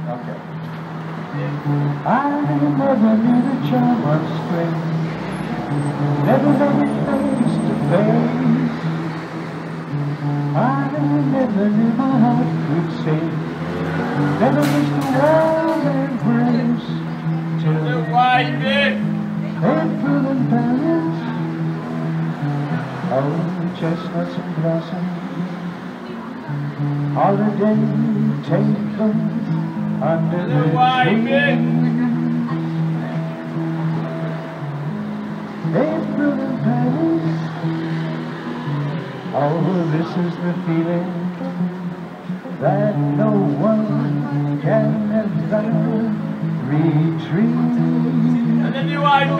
Okay. I never knew the charm of spring. Never met it face to face. I never knew my heart could sing. Never missed a warm embrace. Till April in Paris. Oh, chestnuts and blossoms. Holiday tables under the tree. April in Paris. Oh, this is the feeling that no one can ever retrieve. And then you I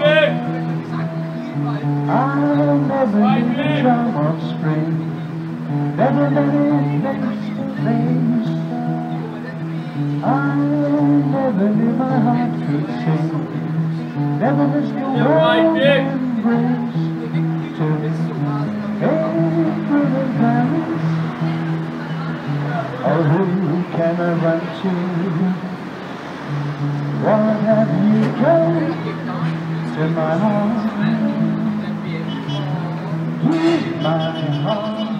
never knew the charm of spring. Never let it face to face. I never knew my heart could sing. Never missed a warm embrace. Till April in Paris. Oh, who can I run to? What have you done to my heart? Here's my heart.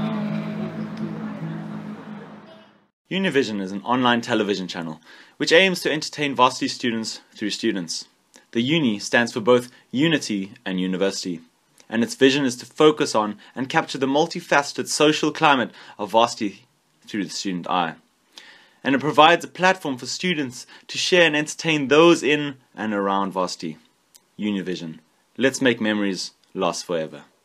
Univision is an online television channel which aims to entertain varsity students through students. The Uni stands for both unity and university, and its vision is to focus on and capture the multifaceted social climate of varsity through the student eye. And it provides a platform for students to share and entertain those in and around varsity. Univision. Let's make memories last forever.